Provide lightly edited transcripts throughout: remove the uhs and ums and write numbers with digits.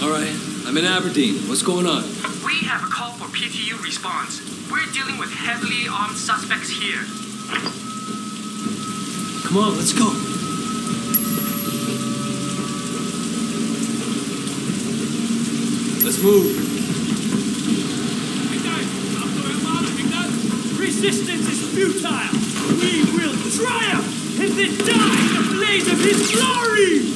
All right, I'm in Aberdeen. What's going on? We have a call for PTU response. We're dealing with heavily armed suspects here. Come on, let's go. Let's move. Resistance is futile. We will triumph and then die in the blaze of his glory!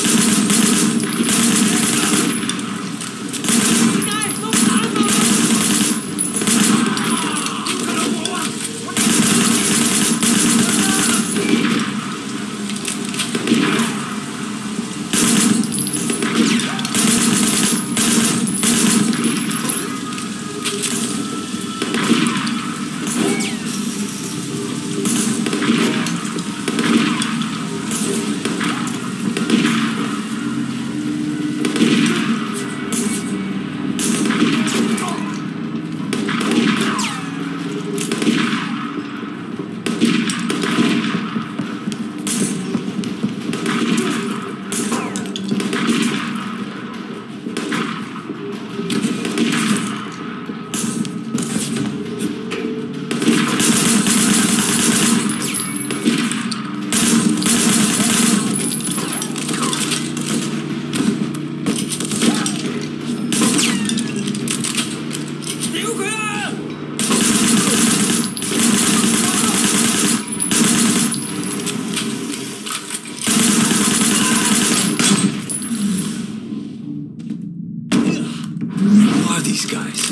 These guys.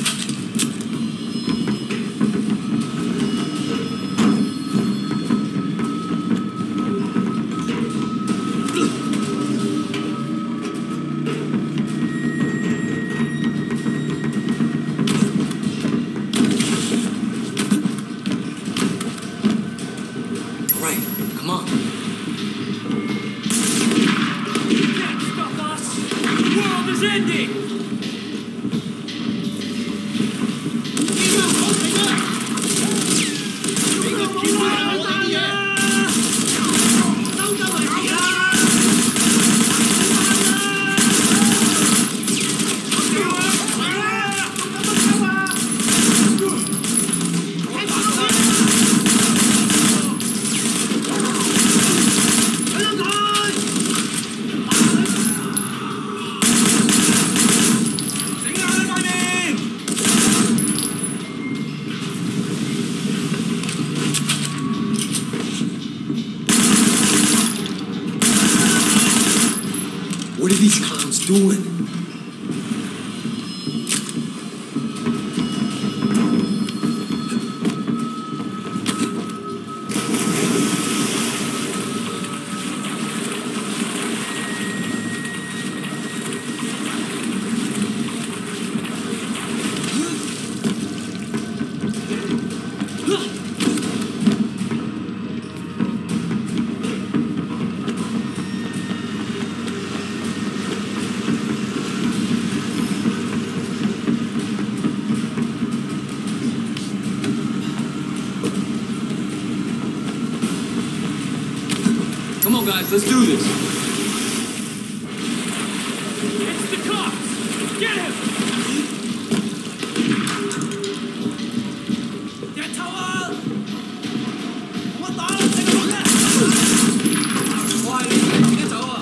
All right, come on. You can't stop us! The world is ending! What are these clowns doing? Come on, guys, let's do this. It's the cops! Get him! Get towel! What the hell? Take a look at it! Why? Get towel!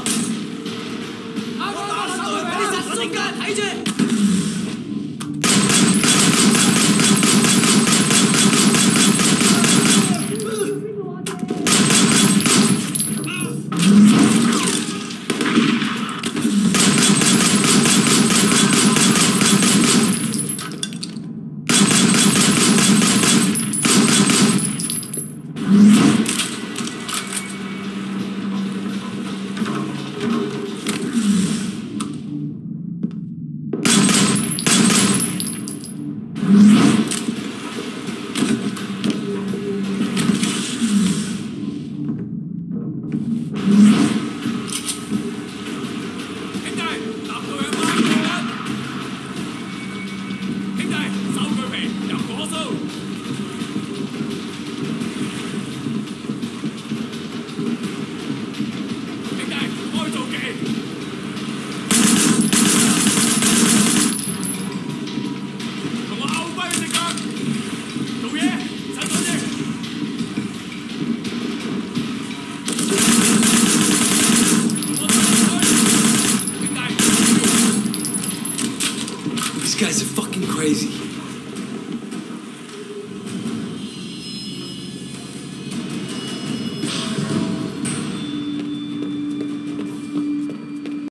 guys are fucking crazy.